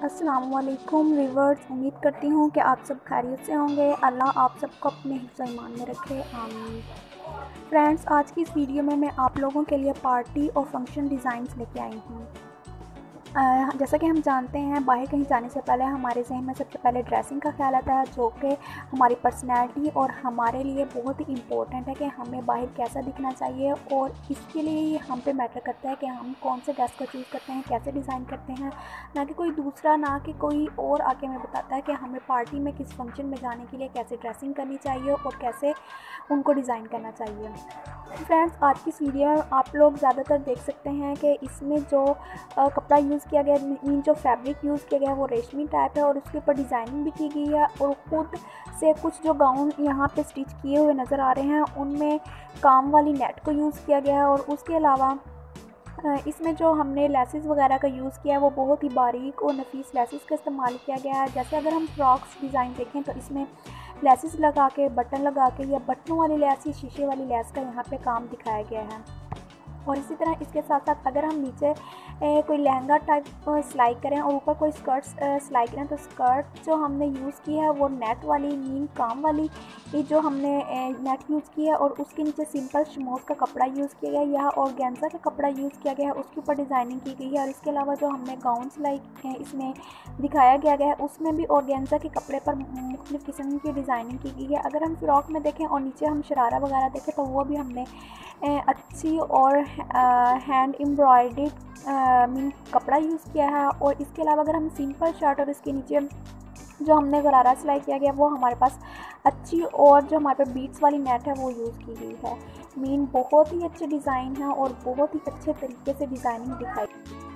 अस्सलाम वालेकुम व्यूअर्स, उम्मीद करती हूँ कि आप सब खैरियत से होंगे। अल्लाह आप सबको अपने हिफ्ज़ ईमान में रखे, आमीन। फ्रेंड्स, आज की इस वीडियो में मैं आप लोगों के लिए पार्टी और फंक्शन डिज़ाइंस लेके आई हूँ। जैसा कि हम जानते हैं, बाहर कहीं जाने से पहले हमारे जहन में सबसे पहले ड्रेसिंग का ख्याल आता है, जो कि हमारी पर्सनैलिटी और हमारे लिए बहुत ही इम्पोर्टेंट है कि हमें बाहर कैसा दिखना चाहिए। और इसके लिए ये हम पे मैटर करता है कि हम कौन से ड्रेस को चूज़ करते हैं, कैसे डिज़ाइन करते हैं, ना कि कोई दूसरा, ना कि कोई और आके हमें बताता है कि हमें पार्टी में किस फंक्शन में जाने के लिए कैसे ड्रेसिंग करनी चाहिए और कैसे उनको डिज़ाइन करना चाहिए। फ्रेंड्स, आज की वीडियो आप लोग ज़्यादातर देख सकते हैं कि इसमें जो कपड़ा यूज़ किया गया, मीन जो फैब्रिक यूज़ किया गया है वो रेशमी टाइप है और उसके ऊपर डिज़ाइनिंग भी की गई है। और ख़ुद से कुछ जो गाउन यहाँ पे स्टिच किए हुए नज़र आ रहे हैं उनमें काम वाली नेट को यूज़ किया गया है। और उसके अलावा इसमें जो हमने लेसेस वगैरह का यूज़ किया है वो बहुत ही बारीक और नफीस लेसेस का इस्तेमाल किया गया है। जैसे अगर हम फ्रॉक्स डिज़ाइन देखें तो इसमें लेसेस लगा के, बटन लगा के या बटनों वाली लेस या शीशे वाली लेस का यहाँ पे काम दिखाया गया है। और इसी तरह इसके साथ साथ अगर हम नीचे कोई लहंगा टाइप सिलाई करें और ऊपर कोई स्कर्ट सिलाई करें तो स्कर्ट जो हमने यूज़ की है वो नेट वाली, मीन काम वाली जो हमने नेट यूज़ की है। और उसके नीचे सिंपल शमोज का कपड़ा यूज़ किया गया है, या ऑर्गेन्जा का कपड़ा यूज़ किया गया है, उसके ऊपर डिज़ाइनिंग की गई है। और इसके अलावा जो हमने गाउन सिलाई इसमें दिखाया गया है उसमें भी ऑर्गेन्जा के कपड़े पर मुख्तलिफ़ किस्म की डिज़ाइनिंग की गई है। अगर हम फ्रॉक में देखें और नीचे हम शरारा वगैरह देखें तो वो भी हमने अच्छी और हैंड एम्ब्रॉयडर्ड मीन कपड़ा यूज़ किया है। और इसके अलावा अगर हम सिंपल शर्ट और इसके नीचे जो हमने गरारा सिलाई किया गया वो हमारे पास अच्छी, और जो हमारे पास बीट्स वाली नेट है वो यूज़ की गई है। मीन बहुत ही अच्छे डिज़ाइन है और बहुत ही अच्छे तरीके से डिज़ाइनिंग दिखाई।